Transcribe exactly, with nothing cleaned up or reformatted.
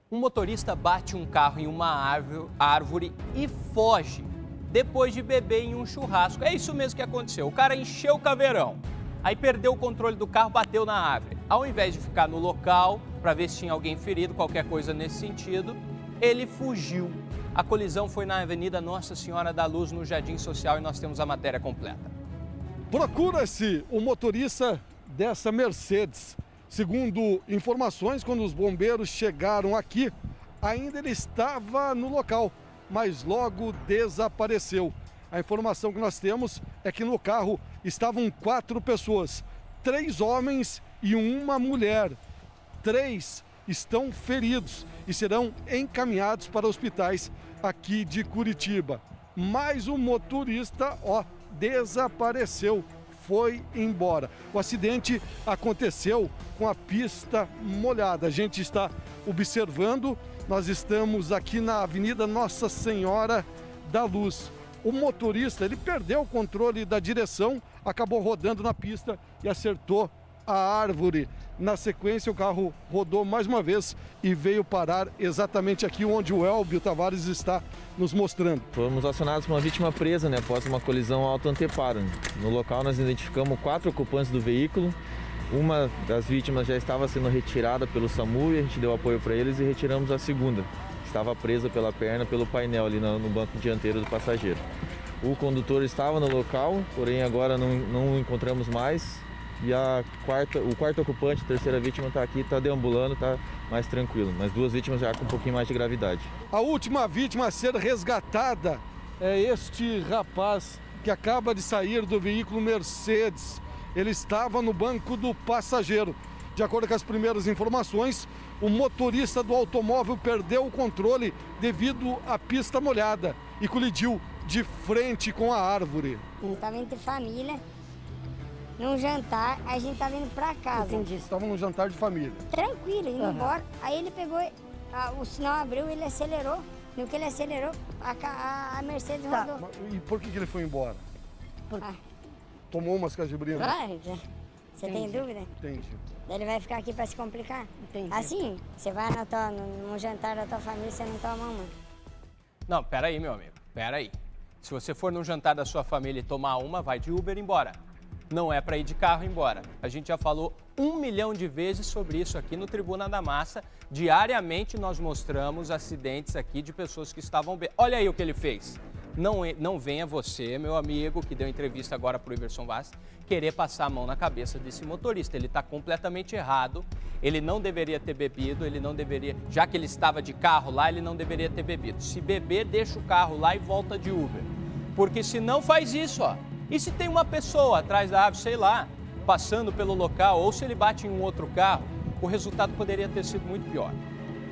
Um motorista bate um carro em uma árvore e foge depois de beber em um churrasco. É isso mesmo que aconteceu. O cara encheu o caveirão, aí perdeu o controle do carro, bateu na árvore. Ao invés de ficar no local para ver se tinha alguém ferido, qualquer coisa nesse sentido, ele fugiu. A colisão foi na Avenida Nossa Senhora da Luz, no Jardim Social, e nós temos a matéria completa. Procura-se o motorista dessa Mercedes. Segundo informações, quando os bombeiros chegaram aqui, ainda ele estava no local, mas logo desapareceu. A informação que nós temos é que no carro estavam quatro pessoas, três homens e uma mulher. Três estão feridos e serão encaminhados para hospitais aqui de Curitiba. Mas o motorista, ó, desapareceu. Foi embora. O acidente aconteceu com a pista molhada. A gente está observando, nós estamos aqui na Avenida Nossa Senhora da Luz. O motorista, ele perdeu o controle da direção, acabou rodando na pista e acertou a árvore. Na sequência, o carro rodou mais uma vez e veio parar exatamente aqui onde o Elbio Tavares está nos mostrando. Fomos acionados por uma vítima presa, né, após uma colisão auto-anteparo. No local, nós identificamos quatro ocupantes do veículo. Uma das vítimas já estava sendo retirada pelo SAMU e a gente deu apoio para eles e retiramos a segunda. Estava presa pela perna, pelo painel ali no, no banco dianteiro do passageiro. O condutor estava no local, porém agora não, não o encontramos mais. E a quarta, o quarto ocupante, a terceira vítima, está aqui, está deambulando, está mais tranquilo. Mas duas vítimas já com um pouquinho mais de gravidade. A última vítima a ser resgatada é este rapaz que acaba de sair do veículo Mercedes. Ele estava no banco do passageiro. De acordo com as primeiras informações, o motorista do automóvel perdeu o controle devido à pista molhada e colidiu de frente com a árvore. Estava entre família. Num jantar, a gente tá vindo pra casa. Entendi, estavam num jantar de família. Tranquilo, indo uhum. embora. Aí ele pegou, a, o sinal abriu, ele acelerou. No que ele acelerou, a, a, a Mercedes tá. rodou. E por que, que ele foi embora? Por... Ah. Tomou umas cajibrinas? Claro, você tem dúvida? Entendi. Ele vai ficar aqui pra se complicar? Entendi. Assim, você vai no, tua, no, no jantar da tua família, você não toma uma. Não, peraí, meu amigo, peraí. Se você for num jantar da sua família e tomar uma, vai de Uber embora. Não é para ir de carro embora. A gente já falou um milhão de vezes sobre isso aqui no Tribuna da Massa. Diariamente nós mostramos acidentes aqui de pessoas que estavam bem. Olha aí o que ele fez. Não, não venha você, meu amigo, que deu entrevista agora para o Iverson Vaz, querer passar a mão na cabeça desse motorista. Ele está completamente errado. Ele não deveria ter bebido, ele não deveria... Já que ele estava de carro lá, ele não deveria ter bebido. Se beber, deixa o carro lá e volta de Uber. Porque se não faz isso, ó. E se tem uma pessoa atrás da árvore, sei lá, passando pelo local, ou se ele bate em um outro carro, o resultado poderia ter sido muito pior.